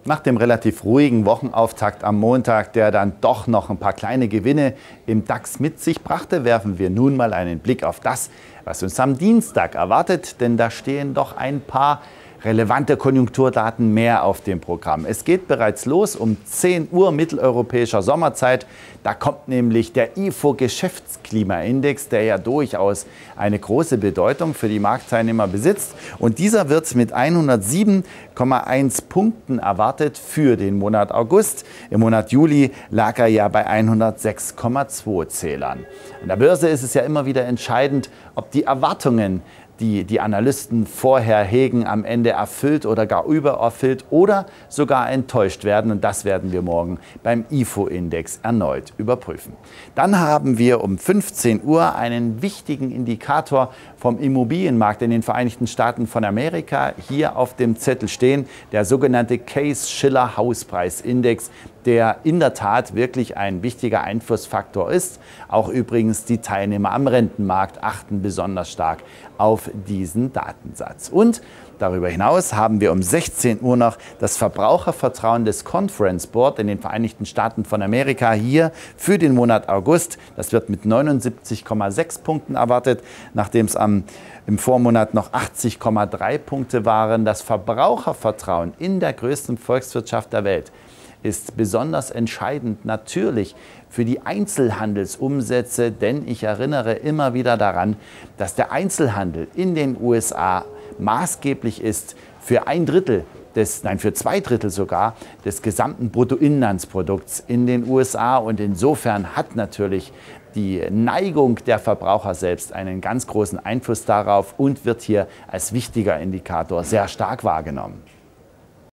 Nach dem relativ ruhigen Wochenauftakt am Montag, der dann doch noch ein paar kleine Gewinne im DAX mit sich brachte, werfen wir nun mal einen Blick auf das, was uns am Dienstag erwartet. Denn da stehen doch ein paar relevante Konjunkturdaten mehr auf dem Programm. Es geht bereits los um 10 Uhr mitteleuropäischer Sommerzeit. Da kommt nämlich der IFO-Geschäftsklimaindex, der ja durchaus eine große Bedeutung für die Marktteilnehmer besitzt. Und dieser wird mit 107,1 Punkten erwartet für den Monat August. Im Monat Juli lag er ja bei 106,2 Zählern. An der Börse ist es ja immer wieder entscheidend, ob die Erwartungen, die die Analysten vorher hegen, am Ende erfüllt oder gar übererfüllt oder sogar enttäuscht werden. Und das werden wir morgen beim IFO-Index erneut überprüfen. Dann haben wir um 15 Uhr einen wichtigen Indikator vom Immobilienmarkt in den Vereinigten Staaten von Amerika hier auf dem Zettel stehen, der sogenannte Case-Shiller-Hauspreisindex, der in der Tat wirklich ein wichtiger Einflussfaktor ist. Auch übrigens die Teilnehmer am Rentenmarkt achten besonders stark auf diesen Datensatz. Und darüber hinaus haben wir um 16 Uhr noch das Verbrauchervertrauen des Conference Board in den Vereinigten Staaten von Amerika hier für den Monat August. Das wird mit 79,6 Punkten erwartet, nachdem es im Vormonat noch 80,3 Punkte waren. Das Verbrauchervertrauen in der größten Volkswirtschaft der Welt ist besonders entscheidend natürlich für die Einzelhandelsumsätze, denn ich erinnere immer wieder daran, dass der Einzelhandel in den USA maßgeblich ist für für 2/3 sogar des gesamten Bruttoinlandsprodukts in den USA. Und insofern hat natürlich die Neigung der Verbraucher selbst einen ganz großen Einfluss darauf und wird hier als wichtiger Indikator sehr stark wahrgenommen.